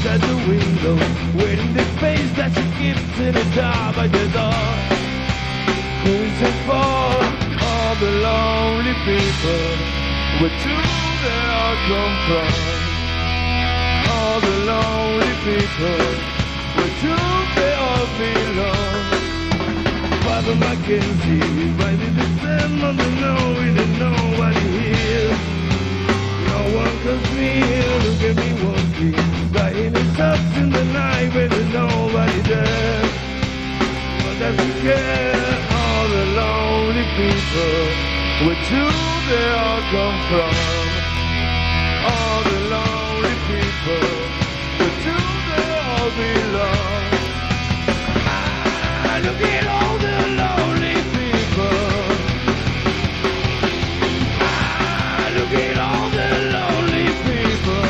at the window, waiting the face that she keeps in a jar by the door. Who's it for? All the lonely people, where do they all come from? All the lonely people, where do they all belong? Father Mackenzie, right in the sand on the know, we didn't know what he hears. No one comes near, look at me walking, dying in sucks in the night when there's nobody there. But doesn't care, all the lonely people, where do they all come from? All the lonely people, where do they all belong? Ah, look at all the lonely people. Ah, look at all the lonely people.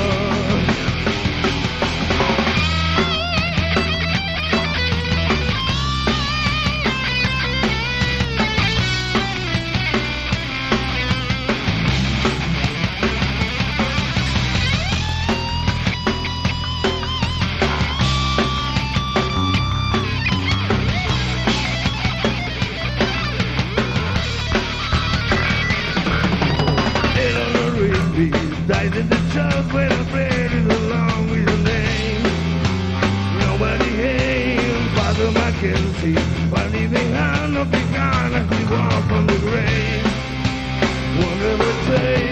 Died in the church when I prayed it along with your name. Nobody came, Father Mackenzie, while leaving hand of the gun as we walk on the grave. Wonder what say.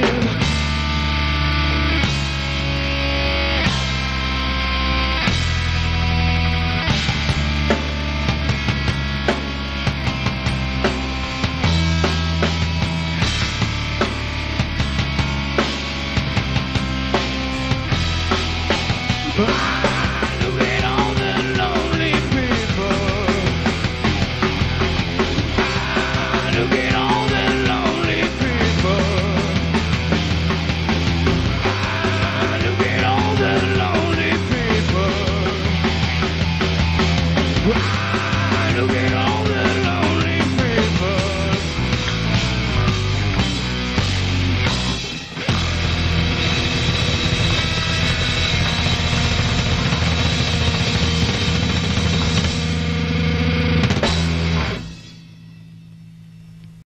Ah!